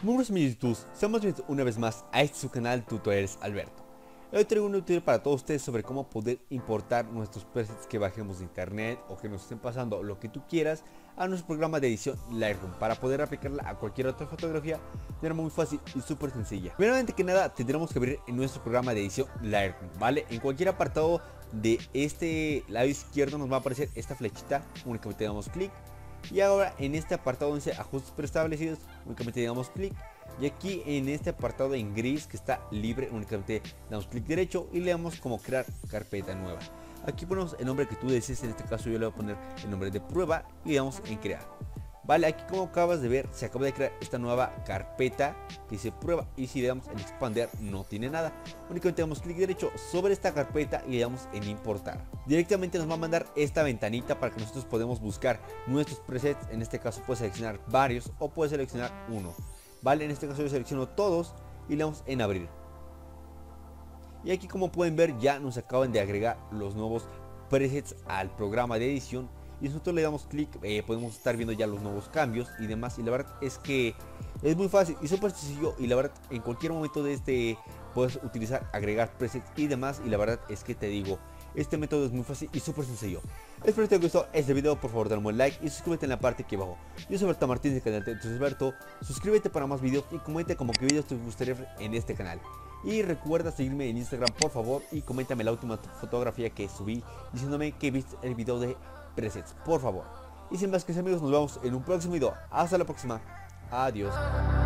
Muy buenos amigos YouTube, seamos bienvenidos una vez más a este su canal Tutoriales Alberto. Hoy traigo un tutorial para todos ustedes sobre cómo poder importar nuestros presets que bajemos de internet o que nos estén pasando lo que tú quieras a nuestro programa de edición Lightroom para poder aplicarla a cualquier otra fotografía de manera muy fácil y súper sencilla. Primeramente que nada tendremos que abrir en nuestro programa de edición Lightroom, ¿vale? En cualquier apartado de este lado izquierdo nos va a aparecer esta flechita, únicamente damos clic. Y ahora en este apartado donde dice ajustes preestablecidos, únicamente damos clic. Y aquí en este apartado en gris que está libre, únicamente damos clic derecho y le damos como crear carpeta nueva. Aquí ponemos el nombre que tú desees, en este caso yo le voy a poner el nombre de prueba y le damos en crear. Vale, aquí como acabas de ver se acaba de crear esta nueva carpeta que dice prueba, y si le damos en expander no tiene nada, únicamente damos clic derecho sobre esta carpeta y le damos en importar. Directamente nos va a mandar esta ventanita para que nosotros podamos buscar nuestros presets. En este caso puedes seleccionar varios o puedes seleccionar uno. Vale, en este caso yo selecciono todos y le damos en abrir. Y aquí como pueden ver ya nos acaban de agregar los nuevos presets al programa de edición. Y nosotros le damos clic, podemos estar viendo ya los nuevos cambios y demás. Y la verdad es que es muy fácil y súper sencillo. Y la verdad en cualquier momento de este puedes utilizar, agregar presets y demás. Y la verdad es que te digo, este método es muy fácil y súper sencillo. Espero que te haya gustado este video, por favor dale un buen like y suscríbete en la parte aquí abajo. Yo soy Alberto Martínez del canal de Tutoriales Alberto. Suscríbete para más videos y comenta como qué videos te gustaría ver en este canal. Y recuerda seguirme en Instagram por favor y coméntame la última fotografía que subí diciéndome que viste el video de presets, por favor. Y sin más que amigos, nos vemos en un próximo video. Hasta la próxima. Adiós.